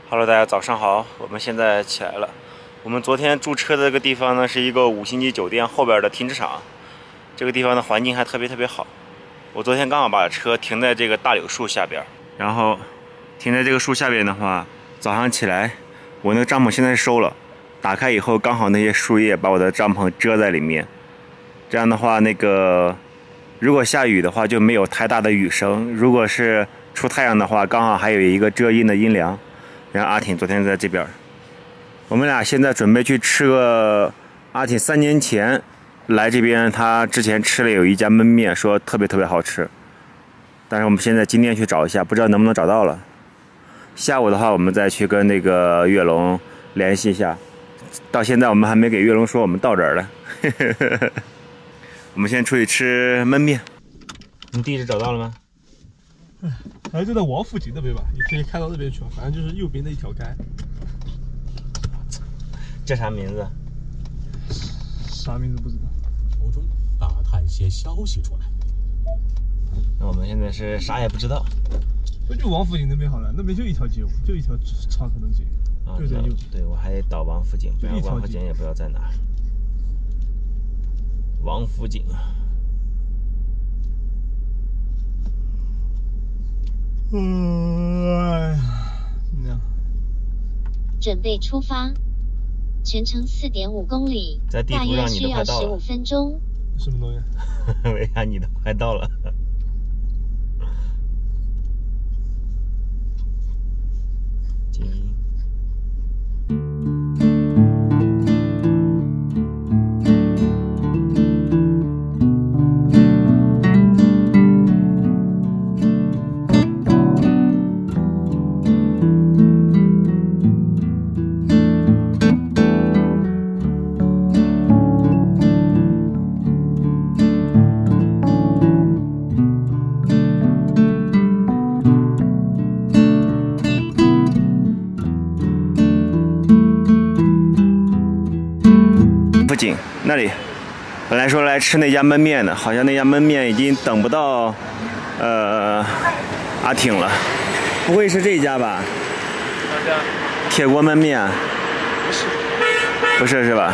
Hello， 大家早上好，我们现在起来了。我们昨天驻车的这个地方呢，是一个5星级酒店后边的停车场。这个地方的环境还特别好。我昨天刚好把车停在这个大柳树下边，然后停在这个树下边的话，早上起来，我那个帐篷现在是收了，打开以后刚好那些树叶把我的帐篷遮在里面。这样的话，如果下雨的话就没有太大的雨声，如果是出太阳的话，刚好还有一个遮阴的阴凉。然后阿挺昨天在这边，我们俩现在准备去吃个阿挺3年前来这边，他之前吃了有一家焖面，说特别好吃。但是我们现在今天去找一下，不知道能不能找到了。下午的话，我们再去跟那个月龙联系一下。到现在我们还没给月龙说我们到这儿了。我们先出去吃焖面。你地址找到了吗？ 好像就在王府井那边吧，你可以开到那边去，反正就是右边的一条街。 叫啥名字？ 啥名字不知道。 途中打探些消息出来。 那我们现在是啥也不知道。 那就王府井那边好了，那边就一条街，就一条长城的街，就在右边。 对，我还得导王府井，不然王府井也不知道在哪。王府井。 哎呀，怎么样？ 准备出发，全程4.5公里， 在地图上你都快到了， 大约需要15分钟。 什么东西？ 为啥你都快到了？静音。景那里，本来说来吃那家焖面的，好像那家焖面已经等不到阿挺了，不会是这家吧？ 哪家？ 铁锅焖面？不是是吧？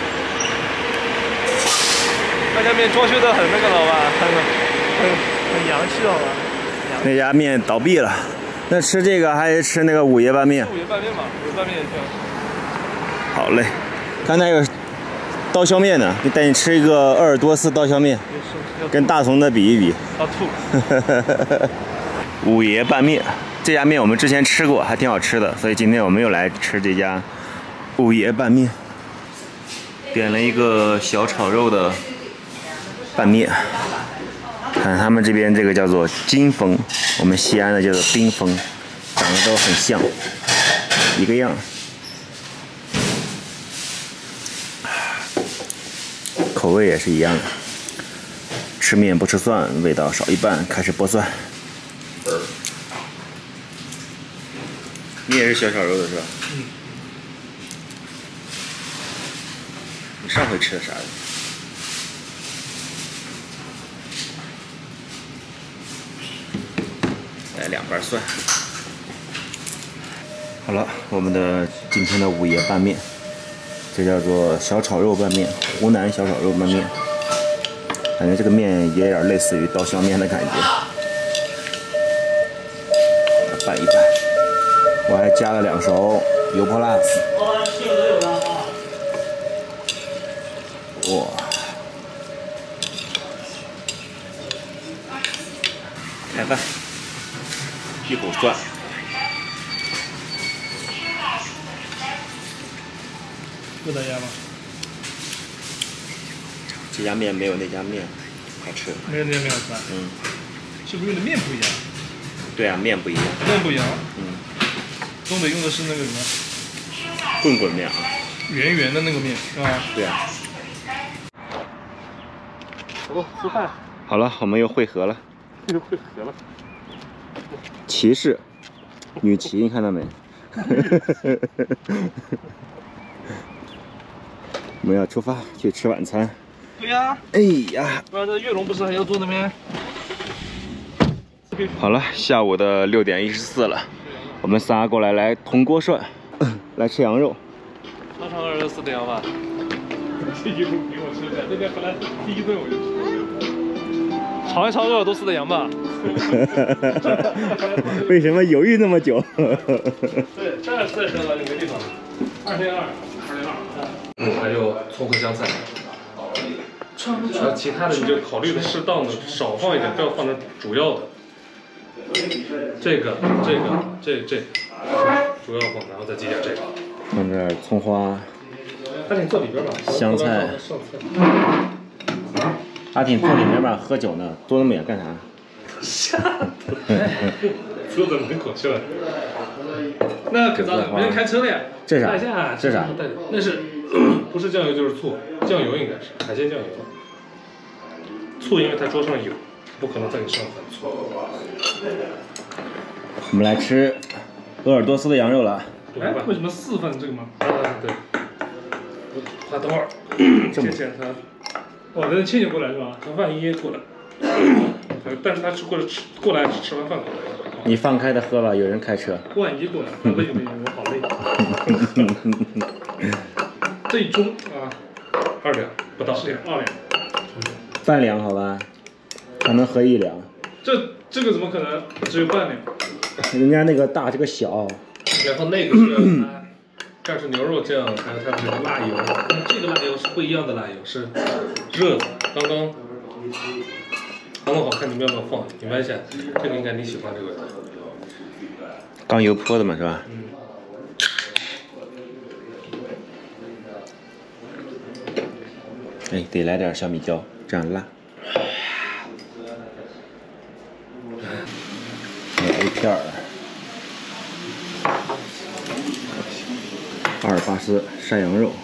那家面装修的很那个了吧，很洋气了吧？ 那家面倒闭了，那吃这个还是吃那个五爷拌面？ 五爷拌面嘛，五爷拌面也挺好吃。 好嘞，刚才有刀削面呢，带你吃一个鄂尔多斯刀削面，跟大同的比一比。 要吐。 五爷拌面，这家面我们之前吃过，还挺好吃的，所以今天我们又来吃这家五爷拌面。点了一个小炒肉的拌面，看他们这边这个叫做金峰，我们西安的叫做冰峰，长得都很像，一个样。口味也是一样的，吃面不吃蒜，味道少一半，开始剥蒜。你也是小炒肉的是吧？ 嗯。 你上回吃的啥的？来2瓣蒜。好了，我们的今天的五爷拌面。这叫做小炒肉拌面，湖南小炒肉拌面，感觉这个面也有点类似于刀削面的感觉。拌一拌，我还加了2勺油泼辣子。哇！开饭，一口蒜。 不打压吗？ 这家面没有那家面好吃。 没有那家面好吃。 嗯。 是不是用的面不一样？ 对啊，面不一样。 面不一样。 嗯。 东北用的是那个什么？ 棍棍面啊。 圆圆的那个面是吧？ 对啊。 走，吃饭。 好了，我们又汇合了。 又汇合了。 骑士，女骑，你看到没？我们要出发去吃晚餐。 对呀。 哎呀， 不然这月龙不是还要坐那边？ 好了，下午的6点14了， 我们仨过来铜锅涮，来吃羊肉。 尝尝俄罗斯的羊吧。这一顿给我吃的，那天回来第一顿我就吃。尝一尝鄂尔多斯的羊吧。 为什么犹豫那么久？ 对，这再说了就没地方了。202，202。还有葱和香菜。其他的你就考虑的适当的少放一点，不要放成主要的。这个，主要放，然后再接下这个。 放点葱花。 阿挺坐里边吧。 香菜。阿挺坐里面吧，喝酒呢，坐那么远干啥？ 吓的，坐在门口去了。那可咋的？没人开车了呀？ 这啥？这啥？ 那是不是酱油就是醋？酱油应该是海鲜酱油。醋因为它桌上有，不可能在你上反醋。 我们来吃鄂尔多斯的羊肉了。 哎，为什么4份这个吗？对。等会儿，检查。哦，那倩倩过来是吧？那万一过来，但是他是过来吃完饭过来。 你放开的喝吧，有人开车。 万一过来，累，我好累。这一盅啊，2两不到，2两。 半两好吧，才能喝1两。 这个怎么可能只有半两？ 人家那个大，这个小。 然后那个是这是牛肉酱，还有它这个辣油。这个辣油是不一样的辣油，是热的，刚刚好看。你们要不要放？你闻一下，这个应该你喜欢这个味道。 刚油泼的嘛，是吧？哎，得来点小米椒，这样辣。有一片阿尔巴斯山羊肉。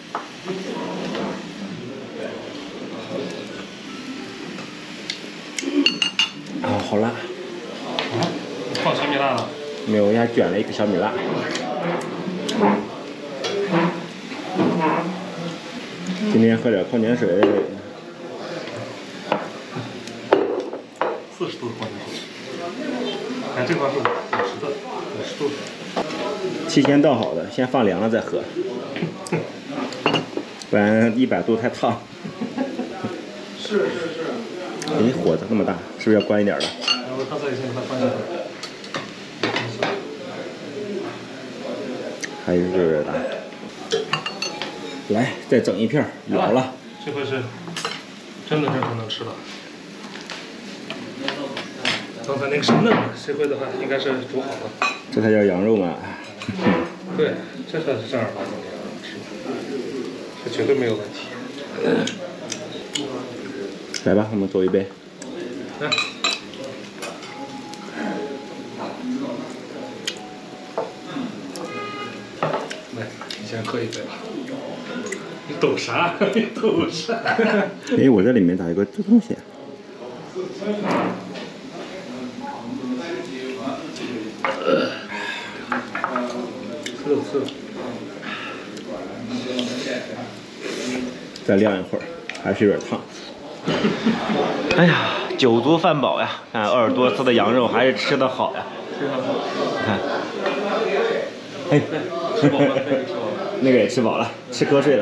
啊，好辣！ 放小米辣了？ 没有，我还卷了一个小米辣。今天喝点矿泉水。 40度的矿泉水。哎，这块是50的，50度的。 提前倒好的，先放凉了再喝，不然100度太烫。 是。 哎，火这么大，是不是要关一点了？ 然后刚才先把它关下来。 还是热热的。来，再整一片，咬了。 这回是真的能吃了。刚才那个是嫩的，这回的话应该是煮好了。 这才叫羊肉嘛。 对，这才是正儿八经的羊肉，吃的，这绝对没有问题。 来吧，我们走一杯。 来。来，你先喝一杯吧。你抖啥？你抖啥？ 哎，我这里面咋有个这东西？ 吃了。 再晾一会儿，还是有点烫。哎呀，酒足饭饱呀！看鄂尔多斯的羊肉还是吃得好呀。看，哎， 吃饱了， 那个也吃饱了，吃瞌睡了。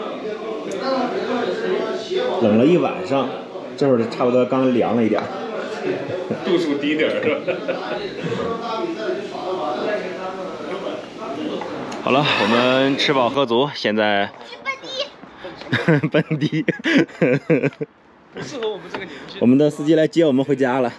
冷了一晚上，这会儿差不多刚凉了一点。 度数低点是吧？ 好了，我们吃饱喝足，现在蹦迪， 不适合我们这个年纪。 我们的司机来接我们回家了。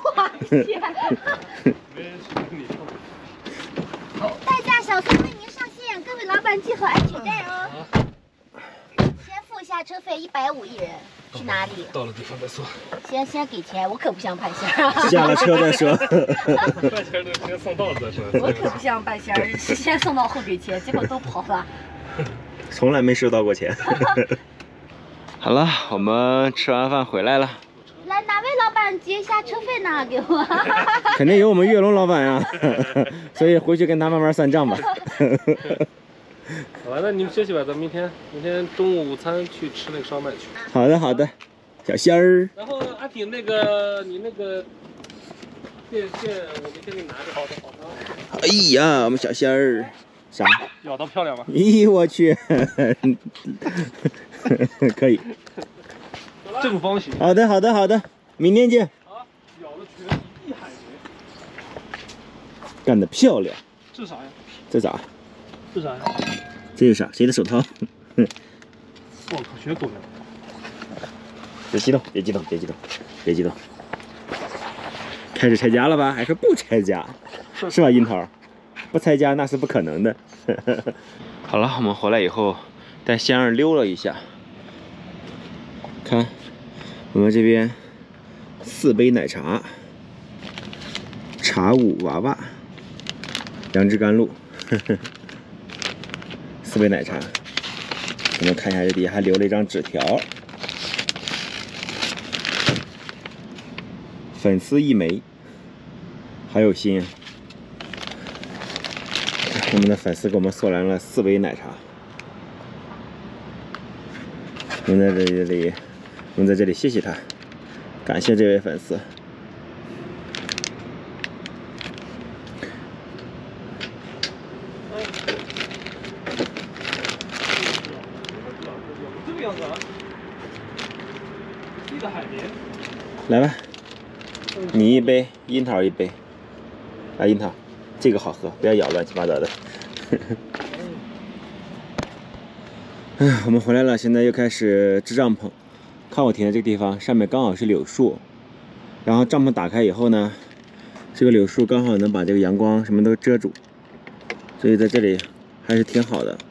代驾小宋为您上线，各位老板系好安全带哦。先付一下车费150一人，去哪里？ 到了地方再说。 先给钱，我可不像半仙儿。 下了车再说。 半仙儿先送到了再说。 我可不像半仙儿，先送到后给钱，结果都跑了。 从来没收到过钱。好了，我们吃完饭回来了。 来，哪位老板结一下车费呢？给我。 肯定有我们跃龙老板呀，所以回去跟他慢慢算账吧。 好吧，那你们休息吧，咱们明天中午午餐去吃那个烧麦去。 好的，小仙儿。 然后阿挺那个你那个电线我明天给你拿着。好的好的。 哎呀，我们小仙儿，啥？ 咬到漂亮吗？ 咦，我去，可以。 正方形。 好的好的好的，明天见。 啊，咬了全一地海绵。 干得漂亮。 这啥呀？ 这啥？ 这啥呀？ 这是啥？谁的手套？ 我靠，全狗粮。 别激动，别激动，别激动，别激动。开始拆家了吧？还是不拆家？是吧，樱桃？不拆家那是不可能的。好了，我们回来以后带仙儿溜了一下，看我们这边4杯奶茶，茶舞娃娃，杨枝甘露，4杯奶茶。我们看一下，这底下还留了一张纸条，粉丝1枚，好有心啊！我们的粉丝给我们送来了4杯奶茶。我们在这里谢谢他，感谢这位粉丝。 这个样子啊，地的海绵。 来吧，你1杯，樱桃1杯。啊，樱桃，这个好喝，不要咬乱七八糟的。我们回来了，现在又开始支帐篷。看我停的这个地方，上面刚好是柳树，然后帐篷打开以后呢，这个柳树刚好能把这个阳光什么都遮住，所以在这里还是挺好的。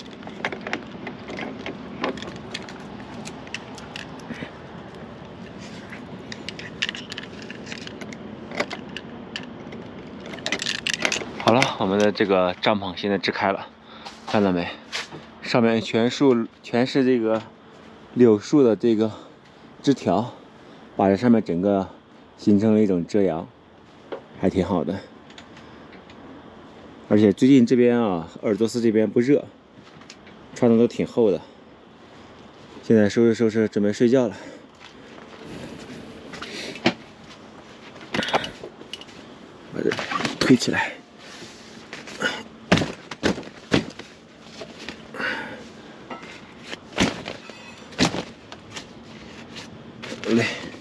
好了，我们的这个帐篷现在支开了，看到没？上面全是这个柳树的这个枝条，把这上面整个形成了一种遮阳，还挺好的。而且最近这边啊，鄂尔多斯这边不热，穿的都挺厚的。现在收拾收拾，准备睡觉了。把这推起来。累。